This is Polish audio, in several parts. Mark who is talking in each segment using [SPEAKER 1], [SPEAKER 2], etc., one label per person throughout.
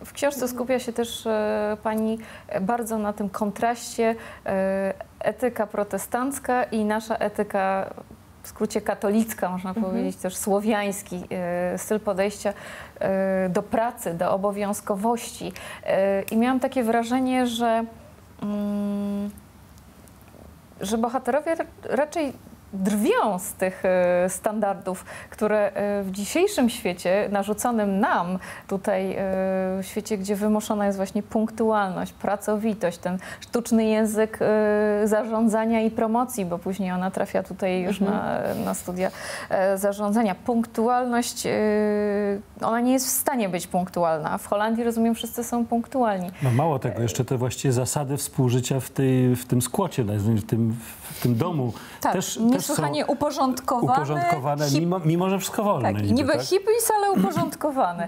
[SPEAKER 1] w książce skupia się też pani bardzo na tym kontraście etyka protestancka i nasza etyka, w skrócie katolicka, można powiedzieć, też słowiański styl podejścia do pracy, do obowiązkowości. I miałam takie wrażenie, że bohaterowie raczej drwią z tych standardów, które w dzisiejszym świecie, narzuconym nam tutaj, w świecie, gdzie wymuszona jest właśnie punktualność, pracowitość, ten sztuczny język zarządzania i promocji, bo później ona trafia tutaj już na studia zarządzania. Punktualność, ona nie jest w stanie być punktualna. W Holandii, rozumiem, wszyscy są punktualni.
[SPEAKER 2] No mało tego, jeszcze te właściwie zasady współżycia w tym skłocie, w tym domu też
[SPEAKER 1] niesłychanie uporządkowane
[SPEAKER 2] mimo że wszystko wolne.
[SPEAKER 1] Tak, niby tak? Hippies, ale uporządkowane.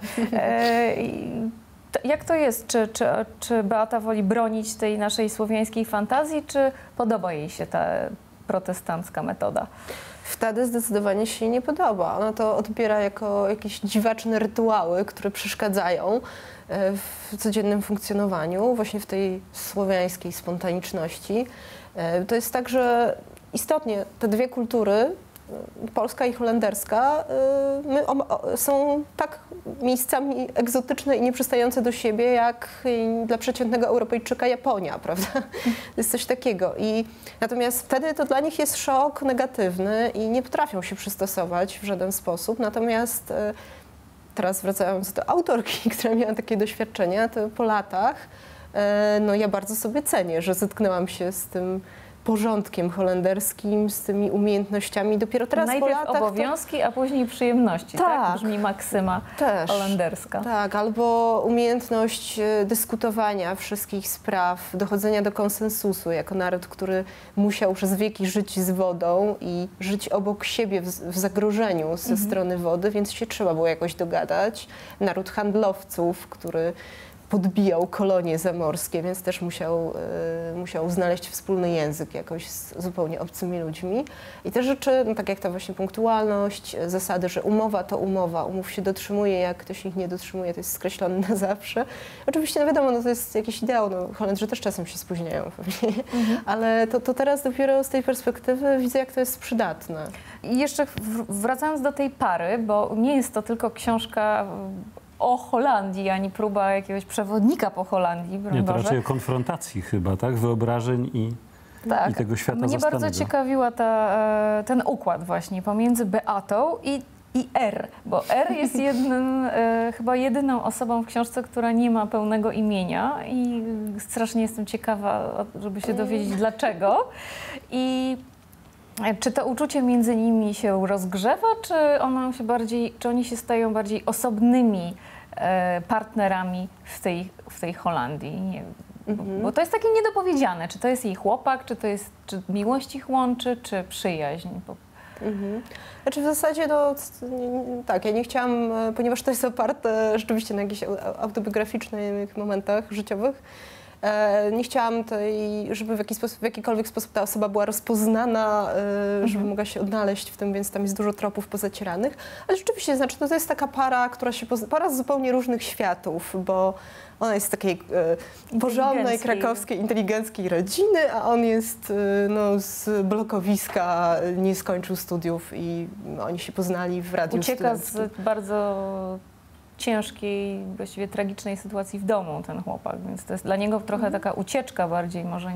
[SPEAKER 1] Jak to jest? Czy Beata woli bronić tej naszej słowiańskiej fantazji, czy podoba jej się ta protestancka metoda?
[SPEAKER 3] Wtedy zdecydowanie się jej nie podoba. Ona to odbiera jako jakieś dziwaczne rytuały, które przeszkadzają w codziennym funkcjonowaniu, właśnie w tej słowiańskiej spontaniczności. To jest tak, że istotnie te dwie kultury, polska i holenderska, są tak miejscami egzotyczne i nieprzystające do siebie, jak dla przeciętnego Europejczyka Japonia, prawda? To jest coś takiego. Natomiast wtedy to dla nich jest szok negatywny i nie potrafią się przystosować w żaden sposób. Natomiast teraz wracając do autorki, która miała takie doświadczenia, to po latach no ja bardzo sobie cenię, że zetknęłam się z tym porządkiem holenderskim, z tymi umiejętnościami. Dopiero teraz
[SPEAKER 1] najpierw
[SPEAKER 3] po latach
[SPEAKER 1] obowiązki, a później przyjemności, tak? Brzmi maksyma holenderska.
[SPEAKER 3] Tak, albo umiejętność dyskutowania wszystkich spraw, dochodzenia do konsensusu jako naród, który musiał przez wieki żyć z wodą i żyć obok siebie w zagrożeniu ze strony wody, więc się trzeba było jakoś dogadać. Naród handlowców, który podbijał kolonie zamorskie, więc też musiał znaleźć wspólny język jakoś z zupełnie obcymi ludźmi. I te rzeczy, no tak jak ta właśnie punktualność, zasady, że umowa to umowa, umów się dotrzymuje, jak ktoś ich nie dotrzymuje, to jest skreślone na zawsze. Oczywiście, no wiadomo, no to jest jakiś ideał, no Holendrzy też czasem się spóźniają pewnie, ale to teraz dopiero z tej perspektywy widzę, jak to jest przydatne.
[SPEAKER 1] I jeszcze wracając do tej pary, bo nie jest to tylko książka o Holandii, ani próba jakiegoś przewodnika po Holandii.
[SPEAKER 2] Nie, to raczej o konfrontacji chyba, tak? Wyobrażeń i tego świata
[SPEAKER 1] Mnie
[SPEAKER 2] zastanego.
[SPEAKER 1] bardzo ciekawiła ten układ właśnie pomiędzy Beatą i R, bo R jest chyba jedyną osobą w książce, która nie ma pełnego imienia i strasznie jestem ciekawa, żeby się dowiedzieć dlaczego. I czy to uczucie między nimi się rozgrzewa, czy oni się stają bardziej osobnymi partnerami w tej Holandii? Nie, bo to jest takie niedopowiedziane. Czy to jest jej chłopak, czy miłość ich łączy, czy przyjaźń?
[SPEAKER 3] Znaczy w zasadzie, no tak, ja nie chciałam, ponieważ to jest oparte rzeczywiście na jakichś autobiograficznych momentach życiowych, nie chciałam żeby w jakikolwiek sposób ta osoba była rozpoznana, żeby mogła się odnaleźć w tym, więc tam jest dużo tropów pozacierranych. Ale rzeczywiście, znaczy, to jest taka para, para z zupełnie różnych światów, bo ona jest z takiej porządnej, krakowskiej, inteligenckiej rodziny, a on jest z blokowiska, nie skończył studiów i oni się poznali w radiu studenckim.
[SPEAKER 1] Ucieka z bardzo ciężkiej, właściwie tragicznej sytuacji w domu ten chłopak, więc to jest dla niego trochę taka ucieczka bardziej może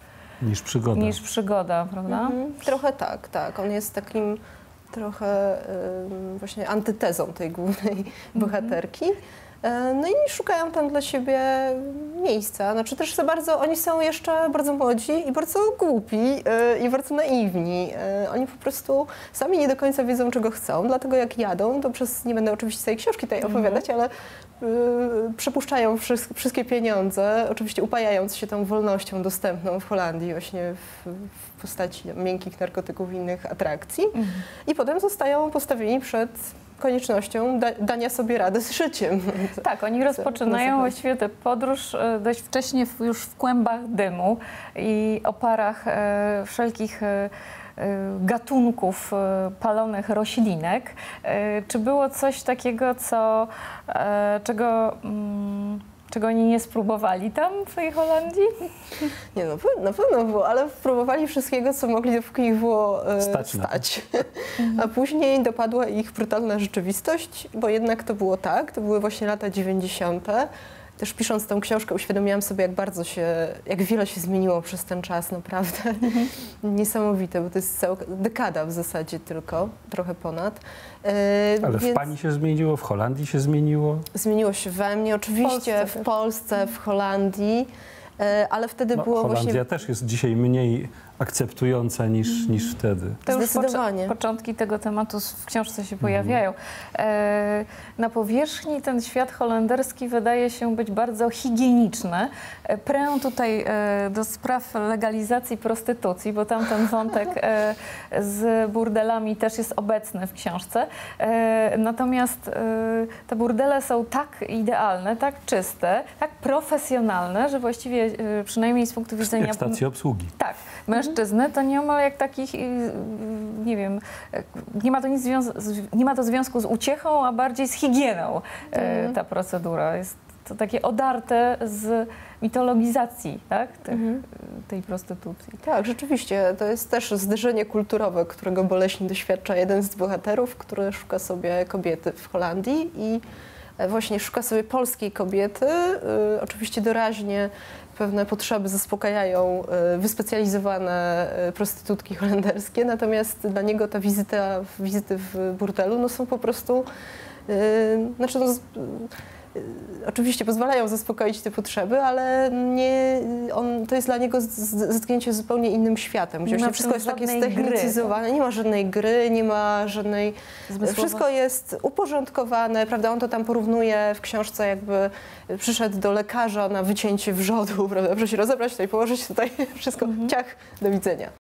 [SPEAKER 1] niż przygoda, prawda?
[SPEAKER 3] Trochę tak. On jest takim trochę właśnie antytezą tej głównej bohaterki. No i szukają tam dla siebie miejsca. Znaczy też oni są jeszcze bardzo młodzi i bardzo głupi i bardzo naiwni. Oni po prostu sami nie do końca wiedzą, czego chcą, dlatego jak jadą, to nie będę oczywiście całej książki tutaj opowiadać, ale przepuszczają wszystkie pieniądze, oczywiście upajając się tą wolnością dostępną w Holandii właśnie w postaci miękkich narkotyków i innych atrakcji. I potem zostają postawieni przed koniecznością dania sobie rady z życiem.
[SPEAKER 1] Tak, oni rozpoczynają właściwie tę podróż dość wcześnie już w kłębach dymu i oparach wszelkich gatunków palonych roślinek. Czy było coś takiego, czego Czego oni nie spróbowali tam w tej Holandii?
[SPEAKER 3] Nie, no na pewno było, ale próbowali wszystkiego, co mogli, dopóki ich było stać. A później dopadła ich brutalna rzeczywistość, bo jednak to było tak, to były właśnie lata 90. Też pisząc tę książkę uświadomiłam sobie, jak wiele się zmieniło przez ten czas, naprawdę. Niesamowite, bo to jest cała dekada w zasadzie tylko, trochę ponad.
[SPEAKER 2] Ale w pani się zmieniło, w Holandii się zmieniło?
[SPEAKER 3] Zmieniło się we mnie, oczywiście w Polsce, w Holandii, ale wtedy było
[SPEAKER 2] Holandia
[SPEAKER 3] właśnie...
[SPEAKER 2] też jest dzisiaj mniej akceptująca niż wtedy.
[SPEAKER 1] To już
[SPEAKER 3] Zdecydowanie.
[SPEAKER 1] początki tego tematu w książce się pojawiają. Na powierzchni ten świat holenderski wydaje się być bardzo higieniczny. Prę tutaj do spraw legalizacji prostytucji, bo tamten wątek z burdelami też jest obecny w książce. Natomiast te burdele są tak idealne, tak czyste, tak profesjonalne, że właściwie przynajmniej z punktu widzenia...
[SPEAKER 2] Jak stacji obsługi.
[SPEAKER 1] Tak. Mężczyzny to nieomal jak takich, nie wiem, nie ma to związku z uciechą, a bardziej z higieną ta procedura. Jest to takie odarte z mitologizacji, tak? Tej prostytucji.
[SPEAKER 3] Tak, rzeczywiście. To jest też zderzenie kulturowe, którego boleśnie doświadcza jeden z bohaterów, który szuka sobie kobiety w Holandii i właśnie szuka sobie polskiej kobiety. Oczywiście doraźnie pewne potrzeby zaspokajają wyspecjalizowane prostytutki holenderskie, natomiast dla niego ta wizyty w burdelu no są po prostu, oczywiście pozwalają zaspokoić te potrzeby, ale to jest dla niego zetknięcie z zupełnie innym światem, gdzie wszystko jest takie ztechnicyzowane, nie ma żadnej gry, nie ma żadnej... Wszystko jest uporządkowane, prawda? On to tam porównuje w książce, jakby przyszedł do lekarza na wycięcie wrzodu, prawda? Proszę się rozebrać tutaj, położyć tutaj, wszystko, ciach, do widzenia.